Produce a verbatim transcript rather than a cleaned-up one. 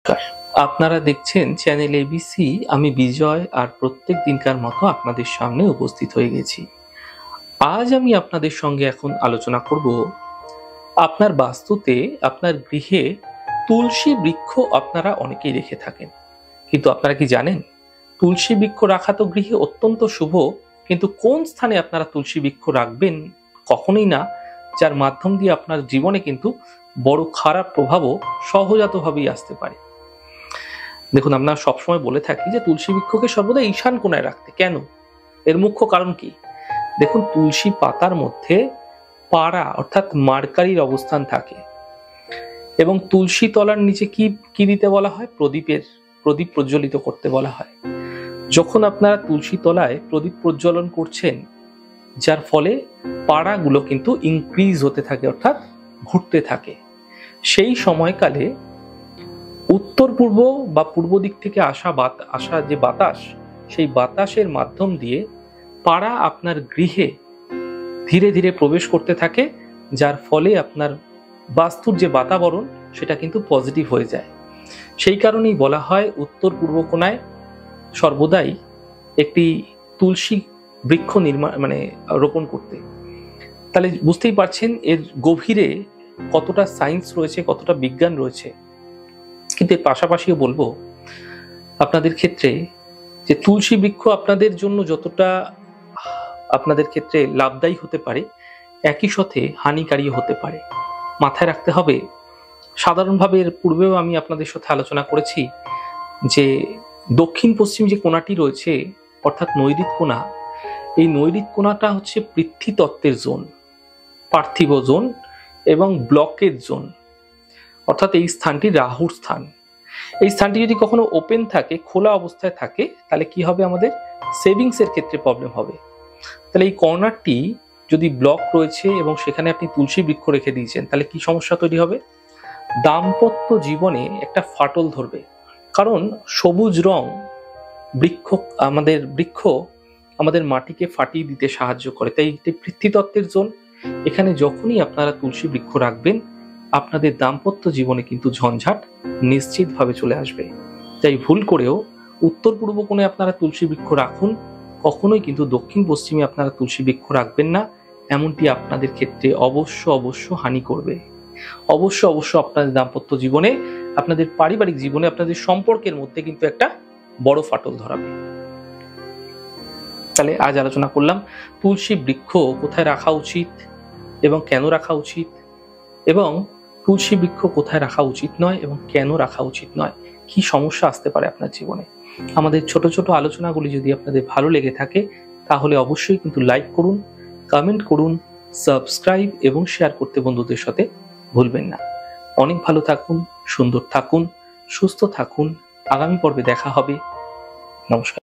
নমস্কার। আপনারা দেখছেন চ্যানেল এবিসি। আমি বিজয় আর প্রত্যেক দিনকার মতো আপনাদের সামনে উপস্থিত হয়ে গেছি। আজ আমি আপনাদের সঙ্গে এখন আলোচনা করব আপনার বাস্তুতে আপনার গৃহে তুলসী বৃক্ষ আপনারা অনেকেই রেখে থাকেন, কিন্তু আপনারা কি জানেন তুলসী বৃক্ষ রাখা তো গৃহে অত্যন্ত শুভ, কিন্তু কোন স্থানে আপনারা তুলসী বৃক্ষ রাখবেন কখনোই না যার মাধ্যম দিয়ে আপনার জীবনে কিন্তু বড় খারাপ প্রভাবও সহজাতভাবেই আসতে পারে। দেখুন, আমরা সবসময় বলে থাকি যে তুলসী বৃক্ষকে সর্বদা ঈশান কোণায় রাখতে। কেন? এর মুখ্য কারণ কি? দেখুন, তুলসী পাতার মধ্যে পারা অর্থাৎ মার্কারির অবস্থান থাকে এবং তুলসী তলার নিচে কি কি দিতে বলা হয়? প্রদীপের প্রদীপ প্রজ্বলিত করতে বলা হয়। যখন আপনারা তুলসী তলায় প্রদীপ প্রজ্বলন করছেন, যার ফলে পাড়াগুলো কিন্তু ইনক্রিজ হতে থাকে অর্থাৎ ঘুরতে থাকে, সেই সময়কালে উত্তর পূর্ব বা পূর্ব দিক থেকে আসা বাতাস আসা যে বাতাস, সেই বাতাসের মাধ্যম দিয়ে পাড়া আপনার গৃহে ধীরে ধীরে প্রবেশ করতে থাকে, যার ফলে আপনার বাস্তুর যে বাতাবরণ সেটা কিন্তু পজিটিভ হয়ে যায়। সেই কারণেই বলা হয় উত্তর পূর্ব কোণায় সর্বদাই একটি তুলসী বৃক্ষ নির্মাণ মানে রোপণ করতে। তাহলে বুঝতেই পারছেন এর গভীরে কতটা সায়েন্স রয়েছে, কতটা বিজ্ঞান রয়েছে। কিন্তু এর পাশাপাশিও বলবো আপনাদের ক্ষেত্রে যে তুলসী বৃক্ষ আপনাদের জন্য যতটা আপনাদের ক্ষেত্রে লাভদায়ী হতে পারে, একই সাথে হানিকারী হতে পারে। মাথায় রাখতে হবে, সাধারণভাবে এর পূর্বেও আমি আপনাদের সাথে আলোচনা করেছি যে দক্ষিণ পশ্চিম যে কোণাটি রয়েছে অর্থাৎ নৈঋত কোণা, এই নৈঋত কোণাটা হচ্ছে পৃথ্বীতত্ত্বের জোন, পার্থিব জোন এবং ব্লকের জোন, অর্থাৎ এই স্থানটি রাহুর স্থান। এই স্থানটি যদি কখনো ওপেন থাকে, খোলা অবস্থায় থাকে, তাহলে কি হবে? আমাদের সেভিংস এর ক্ষেত্রে প্রবলেম হবে। তাহলে এই কর্নারটি যদি ব্লক রয়েছে এবং সেখানে আপনি তুলসী বৃক্ষ রেখে দিয়েছেন, তাহলে কি সমস্যা তৈরি হবে? দাম্পত্য জীবনে একটা ফাটল ধরবে। কারণ সবুজ রং বৃক্ষ আমাদের বৃক্ষ আমাদের মাটিকে ফাটিয়ে দিতে সাহায্য করে, তাই এটি পৃথ্বীতত্ত্বের জোন। এখানে যখনই আপনারা তুলসী বৃক্ষ রাখবেন, আপনাদের দাম্পত্য জীবনে কিন্তু ঝঞ্ঝাট নিশ্চিতভাবে চলে আসবে। তাই ভুল করেও উত্তর পূর্ব কোণে আপনারা তুলসী বৃক্ষ রাখুন, কখনোই কিন্তু দক্ষিণ পশ্চিমে আপনারা তুলসী বৃক্ষ রাখবেন না। এমনটি আপনাদের ক্ষেত্রে অবশ্য অবশ্য হানি করবে। অবশ্য অবশ্য আপনাদের দাম্পত্য জীবনে, আপনাদের পারিবারিক জীবনে, আপনাদের সম্পর্কের মধ্যে কিন্তু একটা বড় ফাটল ধরাবে। তাহলে আজ আলোচনা করলাম তুলসী বৃক্ষ কোথায় রাখা উচিত এবং কেন রাখা উচিত, এবং তুলসী বৃক্ষ কোথায় রাখা উচিত নয় এবং কেন রাখা উচিত নয়, কি সমস্যা আসতে পারে আপনার জীবনে। আমাদের ছোট ছোট আলোচনাগুলি যদি আপনাদের ভালো লেগে থাকে, তাহলে অবশ্যই কিন্তু লাইক করুন, কমেন্ট করুন, সাবস্ক্রাইব এবং শেয়ার করতে বন্ধুদের সাথে ভুলবেন না। অনেক ভালো থাকুন, সুন্দর থাকুন, সুস্থ থাকুন। আগামী পর্বে দেখা হবে। নমস্কার।